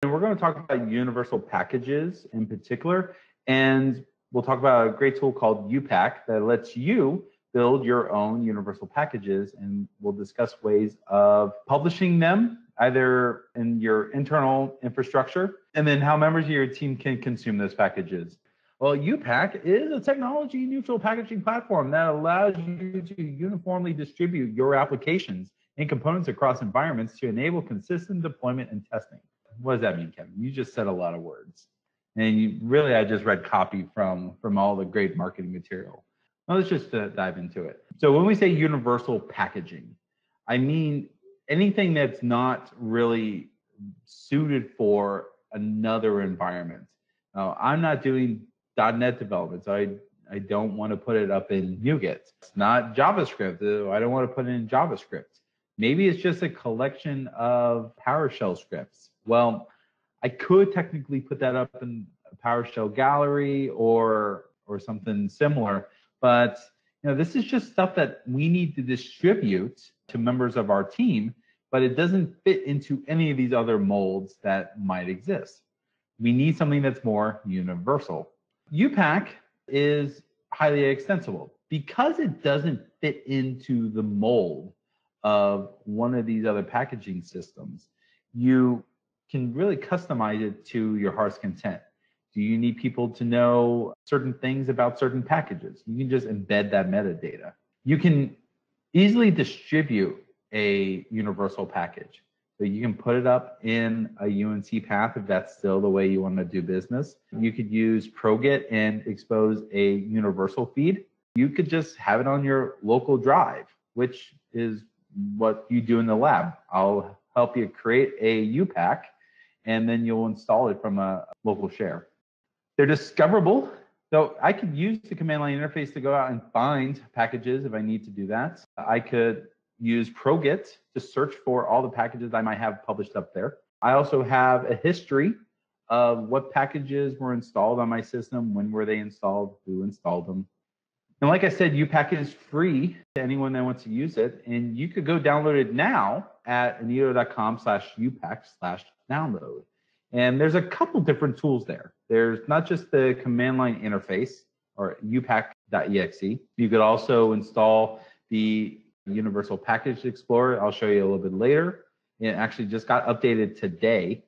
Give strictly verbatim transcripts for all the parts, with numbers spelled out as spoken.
And we're going to talk about universal packages in particular, and we'll talk about a great tool called UPack that lets you build your own universal packages, and we'll discuss ways of publishing them either in your internal infrastructure and then how members of your team can consume those packages. Well, UPack is a technology neutral packaging platform that allows you to uniformly distribute your applications and components across environments to enable consistent deployment and testing. What does that mean, Kevin? You just said a lot of words. And you, really, I just read copy from, from all the great marketing material. Well, let's just uh, dive into it. So when we say universal packaging, I mean anything that's not really suited for another environment. Now, I'm not doing dot net development, so I, I don't want to put it up in NuGet. It's not JavaScript. I don't want to put it in JavaScript. Maybe it's just a collection of PowerShell scripts. Well, I could technically put that up in a PowerShell gallery or or something similar, but you know, this is just stuff that we need to distribute to members of our team, but it doesn't fit into any of these other molds that might exist. We need something that's more universal. UPack is highly extensible because it doesn't fit into the mold of one of these other packaging systems. You can really customize it to your heart's content. Do you need people to know certain things about certain packages? You can just embed that metadata. You can easily distribute a universal package. So you can put it up in a U N C path if that's still the way you want to do business. You could use ProGit and expose a universal feed. You could just have it on your local drive, which is what you do in the lab. I'll help you create a UPack, and then you'll install it from a local share. They're discoverable. So I could use the command line interface to go out and find packages if I need to do that. I could use ProGit to search for all the packages I might have published up there. I also have a history of what packages were installed on my system, when were they installed, who installed them. And like I said, UPack is free to anyone that wants to use it. And you could go download it now at inedo.com slash UPack slash download. And there's a couple different tools there. There's not just the command line interface or upack.exe. You could also install the Universal Package Explorer. I'll show you a little bit later. It actually just got updated today.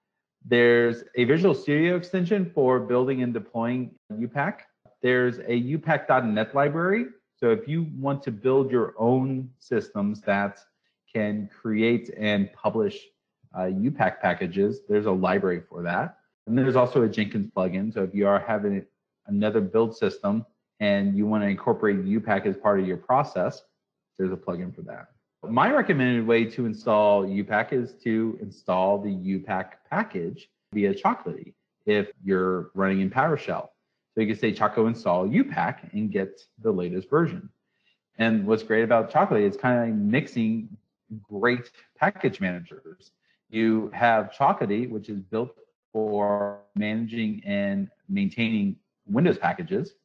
There's a Visual Studio extension for building and deploying UPack. There's a upack dot net library. So if you want to build your own systems that can create and publish uh, UPack packages, there's a library for that. And there's also a Jenkins plugin. So if you are having another build system and you want to incorporate UPack as part of your process, there's a plugin for that. My recommended way to install UPack is to install the UPack package via Chocolatey if you're running in PowerShell. So you can say Choco install UPack and get the latest version. And what's great about Chocolatey is kind of mixing great package managers. You have Chocolatey, which is built for managing and maintaining Windows packages.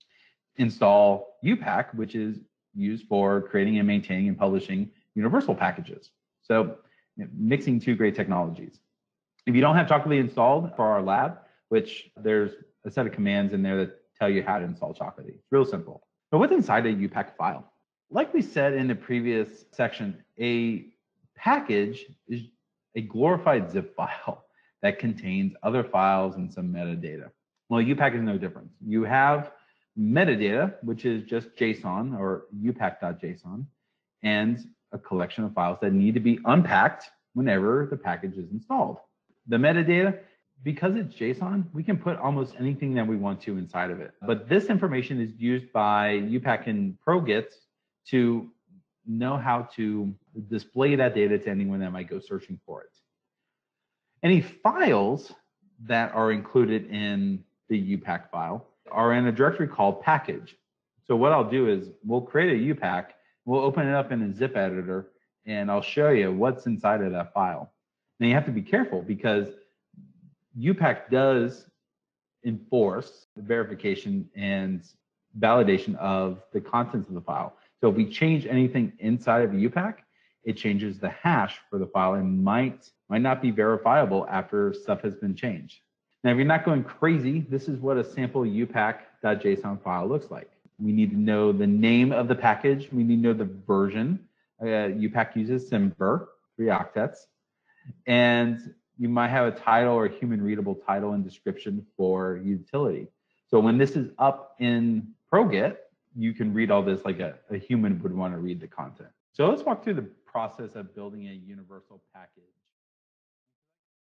Install UPack, which is used for creating and maintaining and publishing universal packages. So you know, mixing two great technologies. If you don't have Chocolatey installed for our lab, which there's a set of commands in there that tell you how to install Chocolatey. It's real simple. But what's inside a UPack file? Like we said in the previous section, a package is a glorified zip file that contains other files and some metadata. Well, UPack is no different. You have metadata, which is just JSON or upack.json, and a collection of files that need to be unpacked whenever the package is installed. The metadata, because it's JSON, we can put almost anything that we want to inside of it. But this information is used by UPack and ProGit to know how to display that data to anyone that might go searching for it. Any files that are included in the UPack file are in a directory called package. So what I'll do is we'll create a UPack, we'll open it up in a zip editor, and I'll show you what's inside of that file. Now you have to be careful because UPack does enforce the verification and validation of the contents of the file. So if we change anything inside of UPack, it changes the hash for the file and might, might not be verifiable after stuff has been changed. Now, if you're not going crazy, this is what a sample upack.json file looks like. We need to know the name of the package. We need to know the version. Uh, UPack uses Simber, three octets. And you might have a title or a human readable title and description for utility. So when this is up in ProGit, you can read all this like a, a human would want to read the content. So let's walk through the process of building a universal package.